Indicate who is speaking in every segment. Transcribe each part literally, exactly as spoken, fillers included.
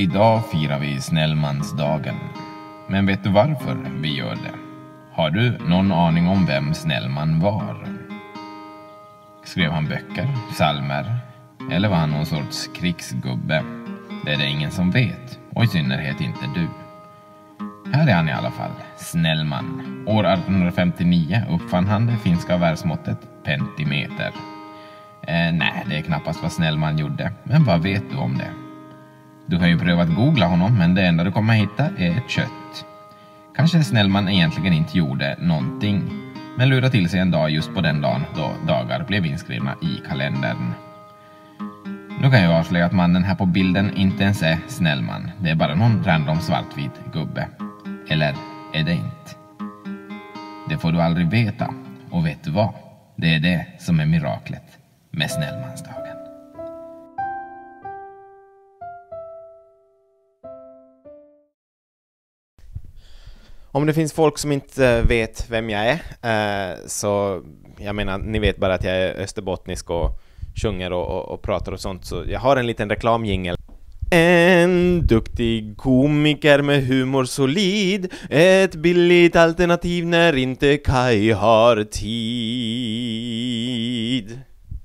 Speaker 1: Idag firar vi Snellmansdagen. Men vet du varför vi gör det? Har du någon aning om vem Snellman var? Skrev han böcker, psalmer? Eller var han någon sorts krigsgubbe? Det är det ingen som vet, och i synnerhet inte du. Här är han i alla fall, Snellman. År arton femtionio uppfann han det finska världsmåttet pentimeter. Eh, nej, det är knappast vad Snellman gjorde, men vad vet du om det? Du har ju prövat googla honom, men det enda du kommer hitta är ett kött. Kanske Snellman egentligen inte gjorde någonting, men lurade till sig en dag just på den dagen då dagar blev inskrivna i kalendern. Nu kan jag avslöja att mannen här på bilden inte ens är Snellman. Det är bara någon random svartvit gubbe. Eller är det inte? Det får du aldrig veta. Och vet du vad? Det är det som är miraklet med Snellmansdagen.
Speaker 2: Om det finns folk som inte vet vem jag är, så jag menar, ni vet bara att jag är österbottnisk och sjunger och, och, och pratar och sånt, så jag har en liten reklamjingel. En duktig komiker med humor solid, ett billigt alternativ när inte Kai har tid.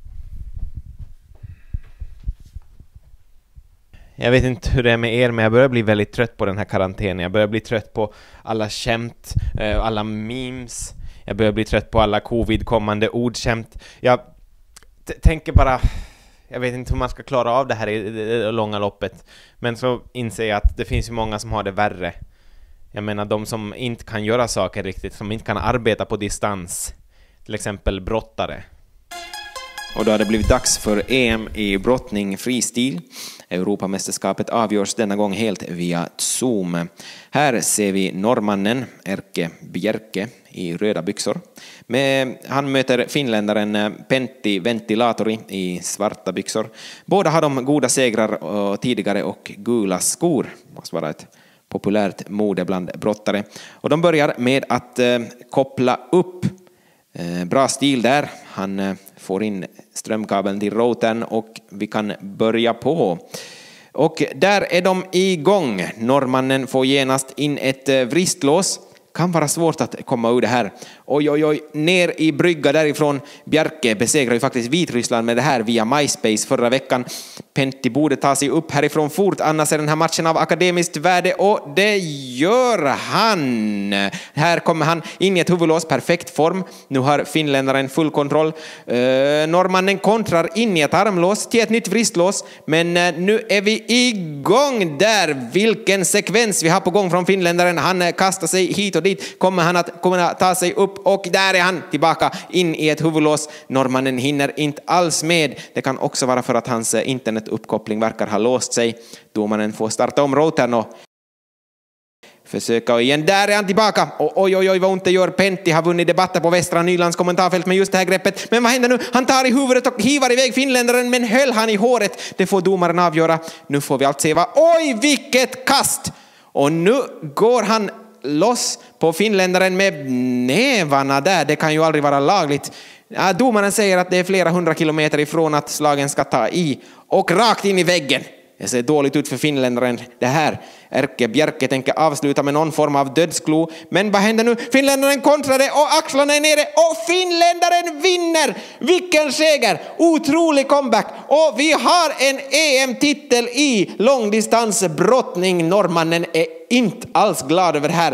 Speaker 2: Jag vet inte hur det är med er, men jag börjar bli väldigt trött på den här karantänen. Jag börjar bli trött på alla skämt, alla memes. Jag börjar bli trött på alla covid-kommande ordskämt. Jag t- tänker bara... Jag vet inte hur man ska klara av det här i det långa loppet. Men så inser jag att det finns ju många som har det värre. Jag menar, de som inte kan göra saker riktigt, som inte kan arbeta på distans. Till exempel brottare. Och då har det blivit dags för E M i brottning freestil. Europamästerskapet avgörs denna gång helt via Zoom. Här ser vi norrmannen Erkki Bjerke i röda byxor. Men han möter finländaren Pentti Ventilatori i svarta byxor. Båda har de goda segrar tidigare och gula skor. Måste vara ett populärt mode bland brottare. Och de börjar med att eh, koppla upp. Eh, bra stil där. Han eh, får in strömkabeln till routern och vi kan börja på. Och där är de igång. Norrmannen får genast in ett eh, vristlås. Kan vara svårt att komma ur det här. Oj, oj, oj. Ner i brygga därifrån. Bjerke besegrar ju faktiskt Vitryssland med det här via MySpace förra veckan. Pentti borde ta sig upp härifrån fort. Annars är den här matchen av akademiskt värde. Och det gör han. Här kommer han in i ett huvudlås. Perfekt form. Nu har finländaren full kontroll. Uh, norrmannen kontrar in i ett armlås till ett nytt vristlås. Men uh, nu är vi igång där. Vilken sekvens vi har på gång från finländaren. Han uh, kastar sig hit och dit. Kommer han att kunna ta sig upp. Och där är han tillbaka in i ett huvudlås. Norrmannen hinner inte alls med. Det kan också vara för att hans internetuppkoppling verkar ha låst sig. Domaren får starta om routern och försöka igen. Där är han tillbaka. Och oj, oj, oj, vad ont det gör. Pentti har vunnit debatter på Västra Nylands kommentarfält med just det här greppet. Men vad händer nu? Han tar i huvudet och hivar iväg finländaren, men höll han i håret? Det får domaren avgöra. Nu får vi allt se vad... Oj, vilket kast! Och nu går han loss på finländaren med nävarna där. Det kan ju aldrig vara lagligt. Ja, domaren säger att det är flera hundra kilometer ifrån att slagen ska ta i. Och rakt in i väggen. Det ser dåligt ut för finländaren det här. Erkki Bjerke tänker avsluta med någon form av dödsklo. Men vad händer nu? Finländaren kontrade och axlarna är nere. Och finländaren vinner! Vilken seger! Otrolig comeback. Och vi har en E M-titel i långdistansbrottning. Norrmannen är inte alls glad över det här.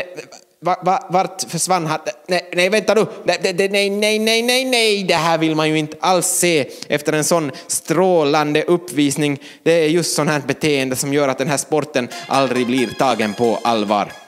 Speaker 2: Vart försvann han? Nej, nej vänta nu. Nej, nej, nej, nej, nej, nej. Det här vill man ju inte alls se efter en sån strålande uppvisning. Det är just sån här beteende som gör att den här sporten aldrig blir tagen på allvar.